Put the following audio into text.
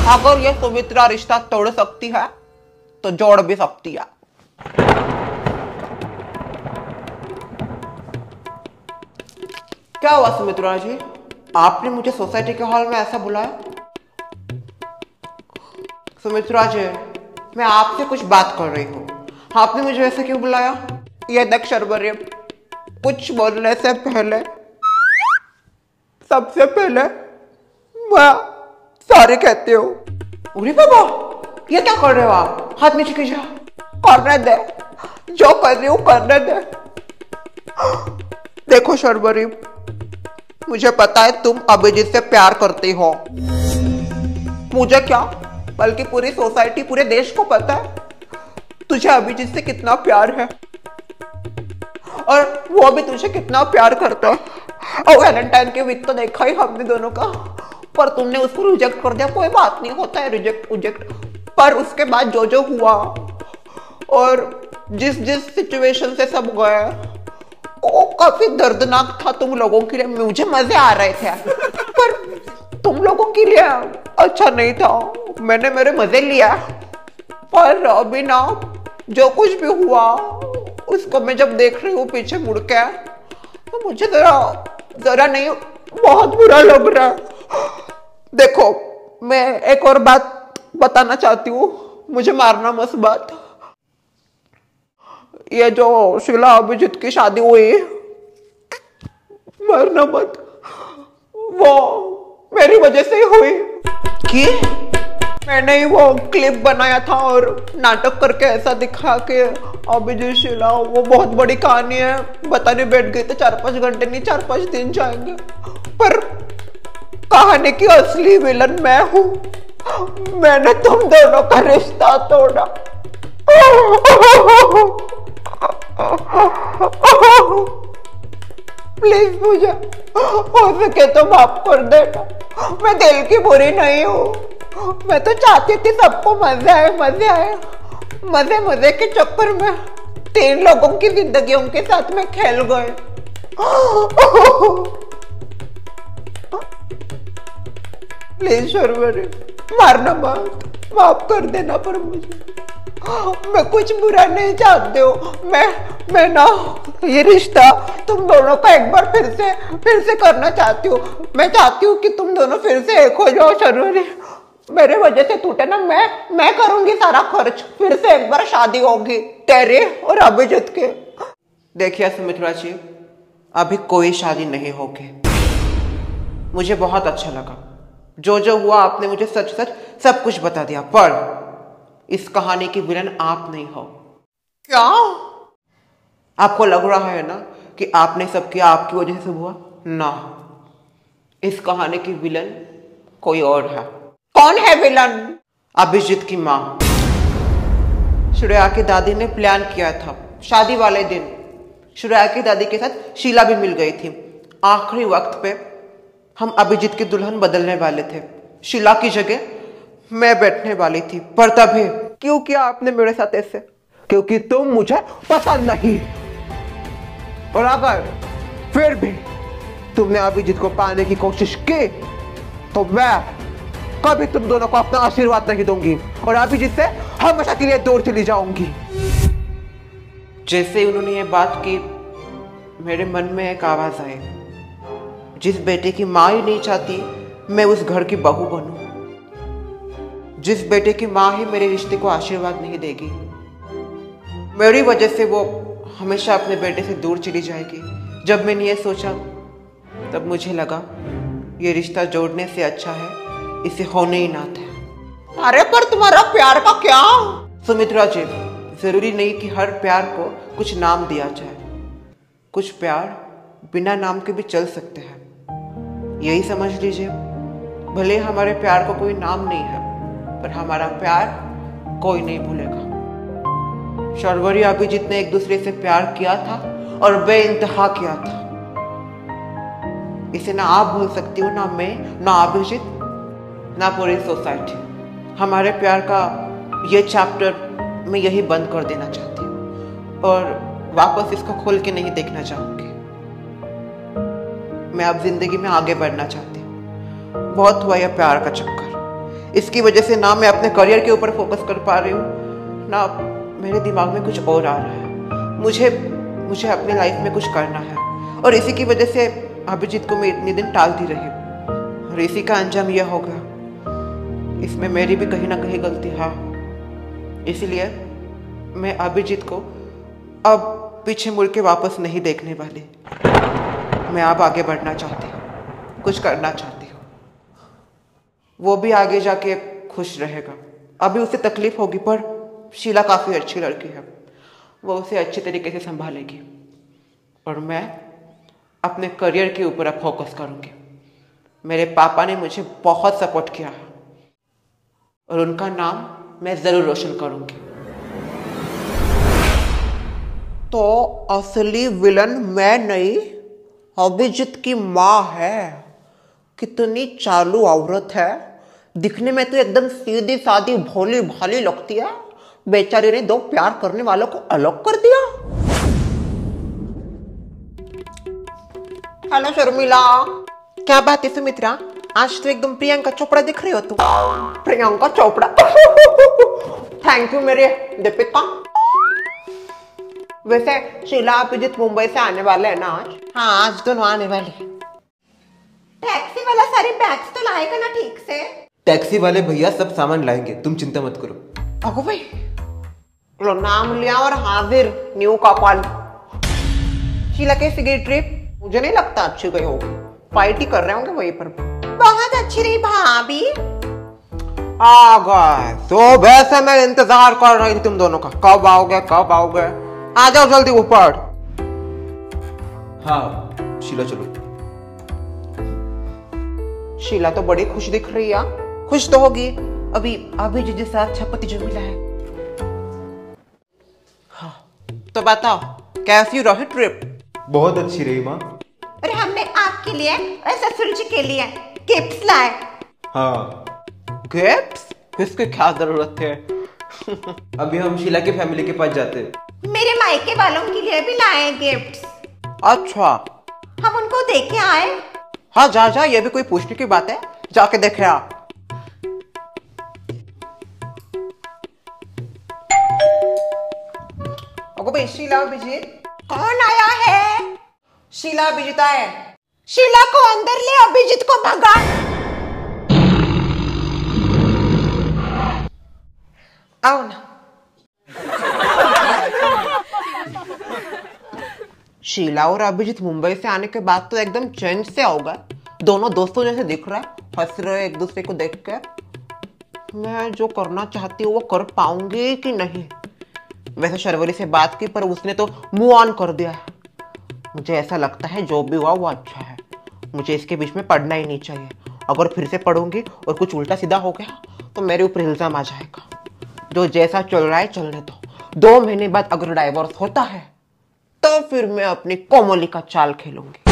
अगर ये सुमित्रा रिश्ता तोड़ सकती है तो जोड़ भी सकती है। क्या हुआ सुमित्रा जी, आपने मुझे सोसाइटी के हॉल में ऐसा बुलाया? सुमित्रा जी, मैं आपसे कुछ बात कर रही हूँ, आपने मुझे ऐसे क्यों बुलाया? ये देख शर्वरी, कुछ बोलने से पहले सबसे पहले मैं सॉरी कहती हूँ। अरे बाबा, ये क्या कर रहे हो आप? हाथ नीचे कीजिए। करने दे, जो कर रही हूँ करने दे। देखो शर्वरी, मुझे पता है तुम अभिजीत से प्यार करती हो। मुझे क्या, बल्कि पूरी सोसाइटी, पूरे देश को पता है तुझे अभिजीत से कितना प्यार है और वो भी तुझे कितना प्यार करता है। और वैलेंटाइन के वीक तो देखा ही हमने दोनों का, पर तुमने उसको रिजेक्ट कर दिया। कोई बात नहीं, होता है रिजेक्ट। पर उसके बाद जो जो हुआ और जिस जिस सिचुएशन से सब गए, वो काफी दर्दनाक था तुम लोगों के लिए। मुझे मजे आ रहे थे पर तुम लोगों के लिए अच्छा नहीं था। मैंने मेरे मजे लिया, पर अभी ना जो कुछ भी हुआ उसको मैं जब देख रही हूँ पीछे मुड़ के, तो मुझे जरा नहीं, बहुत बुरा लग रहा है। देखो, मैं एक और बात बताना चाहती हूँ, मुझे मारना मत बात। ये जो शीला अभिजीत की शादी हुई, मारना मत, वो मेरी वजह से ही हुई। कि मैंने ही वो क्लिप बनाया था और नाटक करके ऐसा दिखा कि अभिजीत शीला वो बहुत बड़ी कहानी है, बताने बैठ गई तो 4-5 घंटे नहीं 4-5 दिन जाएंगे। पर कहानी की असली विलन मैं हूं। मैंने तुम दोनों का रिश्ता तोड़ा। प्लीज मुझे हो सके तो माफ कर देना। मैं दिल की बुरी नहीं हूँ। मैं तो चाहती थी सबको मजे आए। मजे के चक्कर में 3 लोगों की जिंदगियों के साथ में खेल गए। प्लीज शर्वरी, मारना मत, माफ कर देना। पर मुझे, मैं कुछ बुरा नहीं चाहती हूँ। मैं ना ये रिश्ता तुम दोनों का एक बार फिर से करना चाहती हूँ। मैं चाहती हूँ कि तुम दोनों फिर से एक हो जाओ शर्वरी। मेरे वजह से टूटे ना, मैं करूंगी सारा खर्च। फिर से एक बार शादी होगी तेरे और अभिजीत के। देखिए सुमित्रा जी, अभी कोई शादी नहीं होगी। मुझे बहुत अच्छा लगा, जो जो हुआ आपने मुझे सच सब कुछ बता दिया। पर इस कहानी की विलन आप नहीं हो। क्या आपको लग रहा है ना कि आपने सब किया आपकी वजह से हुआ? ना, इस कहानी की विलन कोई और है। कौन है विलन? अभिजीत की माँ। श्रेया की दादी ने प्लान किया था। शादी वाले दिन श्रेया की दादी के साथ शीला भी मिल गई थी। आखिरी वक्त पे हम अभिजीत की दुल्हन बदलने वाले थे। शीला की जगह मैं बैठने वाली थी। पर तभी क्यों किया आपने मेरे साथ ऐसे? क्योंकि तुम मुझे पसंद नहीं। और अगर फिर भी तुमने अभिजीत को पाने की कोशिश की तो मैं कभी तुम दोनों को अपना आशीर्वाद नहीं दूंगी और अभिजीत से हमेशा के लिए दूर चली जाऊंगी। जैसे उन्होंने ये बात की, मेरे मन में एक आवाज आई, जिस बेटे की माँ ही नहीं चाहती मैं उस घर की बहू बनूं, जिस बेटे की माँ ही मेरे रिश्ते को आशीर्वाद नहीं देगी, मेरी वजह से वो हमेशा अपने बेटे से दूर चली जाएगी। जब मैंने ये सोचा तब मुझे लगा ये रिश्ता जोड़ने से अच्छा है इसे होने ही ना था। अरे पर तुम्हारा प्यार का क्या? सुमित्रा जी, जरूरी नहीं कि हर प्यार को कुछ नाम दिया जाए। कुछ प्यार बिना नाम के भी चल सकते हैं। यही समझ लीजिए, भले हमारे प्यार को कोई नाम नहीं है पर हमारा प्यार कोई नहीं भूलेगा। शर्वरी अभिजीत ने एक दूसरे से प्यार किया था और बेइंतहा किया था। इसे ना आप भूल सकती हो, ना मैं, ना अभिजीत, ना पूरी सोसाइटी। हमारे प्यार का ये चैप्टर मैं यही बंद कर देना चाहती हूँ और वापस इसको खोल के नहीं देखना चाहूंगी। मैं अब जिंदगी में आगे बढ़ना चाहती हूँ। बहुत हुआ यह प्यार का चक्कर। इसकी वजह से ना मैं अपने करियर के ऊपर फोकस कर पा रही हूँ, ना मेरे दिमाग में कुछ और आ रहा है। मुझे अपनी लाइफ में कुछ करना है, और इसी की वजह से अभिजीत को मैं इतने दिन टालती रही, और इसी का अंजाम यह होगा। इसमें मेरी भी कहीं ना कहीं गलती है। इसलिए मैं अभिजीत को अब पीछे मुड़ के वापस नहीं देखने वाली। मैं अब आगे बढ़ना चाहती हूँ, कुछ करना चाहती हूँ। वो भी आगे जाके खुश रहेगा। अभी उसे तकलीफ होगी, पर शीला काफ़ी अच्छी लड़की है, वो उसे अच्छे तरीके से संभालेगी, और मैं अपने करियर के ऊपर अब फोकस करूँगी। मेरे पापा ने मुझे बहुत सपोर्ट किया है, और उनका नाम मैं ज़रूर रोशन करूँगी। तो असली विलन मैं नहीं, अभिजीत की माँ है। कितनी चालू औरत है, दिखने में तो एकदम सीधी सादी भोली भाली लगती है। बेचारी ने 2 प्यार करने वालों को अलग कर दिया। हेलो शर्मिला। क्या बात है सुमित्रा, आज तो एकदम प्रियंका चोपड़ा दिख रही हो तुम। प्रियंका चोपड़ा थैंक यू मेरे दीपिका। वैसे शीला अभिजीत मुंबई से आने वाले हैं ना आज? हाँ, आज दोनों आने वाले। टैक्सी वाला सारे बैग्स तो लाएगा ना ठीक से? टैक्सी वाले भैया सब सामान लाएंगे, तुम चिंता मत करो। अगो भाई, लो नाम लिया और हाजिर न्यू कपल। शीला कैसी गई ट्रिप? मुझे नहीं लगता अच्छी गई होगी, पार्टी कर रहे होंगे वहीं पर। बहुत अच्छी रही भाभी। आ गए तो वैसे मैं इंतजार कर रही थी तुम दोनों का, कब आओगे कब आओगे। आ जाओ जल्दी ऊपर। हाँ शीला चलो। शीला तो बड़ी खुश दिख रही है। खुश तो होगी, अभी अभिजीत के साथ छपति जो मिला है। हाँ तो बताओ कैसी रही ट्रिप? बहुत अच्छी रही माँ। अरे हमने आपके लिए और ससुर जी के लिए गिफ्ट्स लाए। हाँ गिफ्ट्स? किसकी क्या जरूरत है? अभी हम शीला के फैमिली के पास जाते हैं। मेरे मायके वालों के लिए भी लाए गिफ्ट्स। अच्छा, हम उनको देखे आए। हाँ जा जा, ये भी कोई पूछने की बात है, जाके देखे आ। अगो भाई, शीला अभिजीत। कौन आया है? शीला अभिजीत आए। शीला को अंदर ले, अभिजीत को भगा। आओ ना। शीला और अभिजीत मुंबई से आने के बाद तो एकदम चेंज से होगा। दोनों दोस्तों जैसे दिख रहा है, हंस रहे एक दूसरे को देख कर। मैं जो करना चाहती हूँ वो कर पाऊंगी कि नहीं? वैसे शर्वरी से बात की, पर उसने तो मूव ऑन कर दिया है। मुझे ऐसा लगता है जो भी हुआ वो अच्छा है। मुझे इसके बीच में पढ़ना ही नहीं चाहिए। अगर फिर से पढ़ूंगी और कुछ उल्टा सीधा हो गया तो मेरे ऊपर इल्जाम आ जाएगा। जो जैसा चल रहा है चलने दो। 2 महीने बाद अगर डाइवोर्स होता है तो फिर मैं अपनी कोमली का चाल खेलूंगी।